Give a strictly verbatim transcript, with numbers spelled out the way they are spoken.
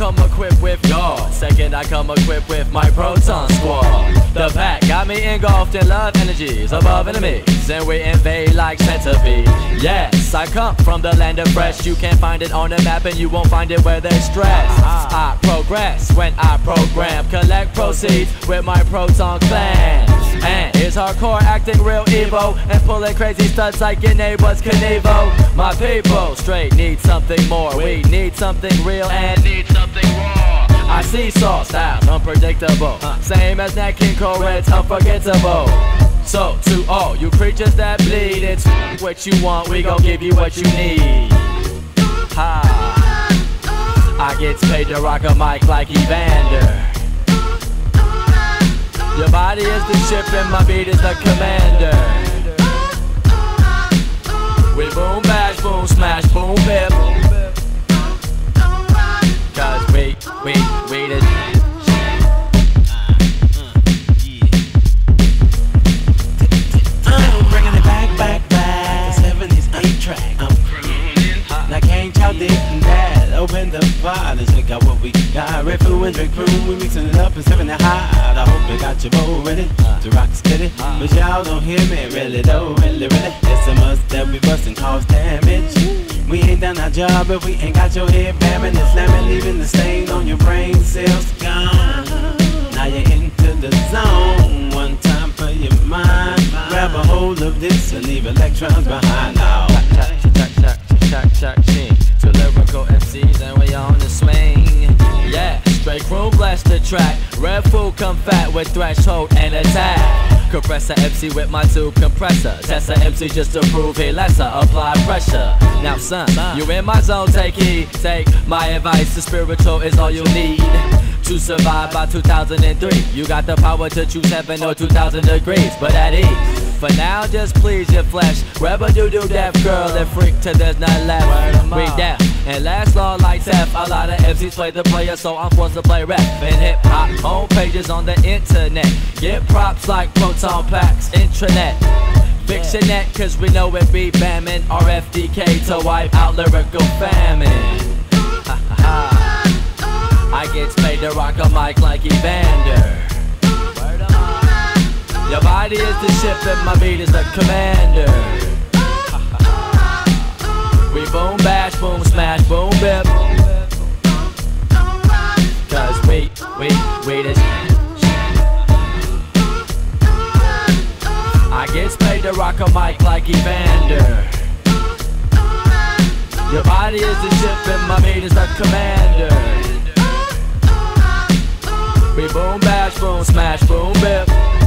come equipped with yours. Second, I come equipped with my Proton Squad. The pack got me engulfed in love energies above enemies, and we invade like centipede. Yes, I come from the land of fresh. You can't find it on the map and you won't find it where there's stress. I progress when I program, collect proceeds with my Proton clan. And it's hardcore acting real evil and pulling crazy stunts like your neighbor's Knievel. My people straight need something more. We need something real and need something raw. I see saw styles unpredictable, same as Nat King Cole, it's unforgettable. So to all you creatures that bleed, it's what you want, we gon' give you what you need. Ha! I get paid to rock a mic like Evander. Your body is the ship and my beat is the commander. We boom bash, boom smash, boom bip. Cause we, we, we the I'm bringing it back, back, back. The seventies eight track. I'm crooning. Now can't y'all dig that? Open the pot and check out what we got. Red Food and Drake Crew, we mixing it up and serving it hot. I hope you got your bowl ready to rock steady, but y'all don't hear me really though, really, really. It's a must that we bustin' cause damage. We ain't done our job if we ain't got your head bamming and slamming, leaving the stain on your brain cells gone. Now you're into the zone. One time for your mind. Grab a hold of this and leave electrons behind now. Chuck, chuck, chuck, chuck, chuck, ching. Two lyrical M Cs and we on the swing. Yeah, straight room blast the track. Red Food come fat with threshold and attack. Compressor M C with my tube compressor. Tessa M C just to prove he lesser. Apply pressure. Now son, you in my zone, take heed. Take my advice, the spiritual is all you need to survive by two thousand three. You got the power to choose heaven or two thousand degrees, but at ease. For now, just please your flesh. Grab a doo-doo deaf girl and freak till there's none left. We deaf and last law like F. A lot of M Cs play the player, so I'm forced to play rap. And hip-hop home pages on the internet. Get props like Proton Packs, intranet. Fictionette, cause we know it be bamming. R F D K to wipe out lyrical famine. Ha ha ha. I get paid to rock a mic like Evander. Your body is the ship and my beat is the commander. We boom bash, boom smash, boom bip. Cause we, we, we the I get paid to rock a mic like Evander. Your body is the ship and my beat is the commander. We boom bash, boom smash, boom bip.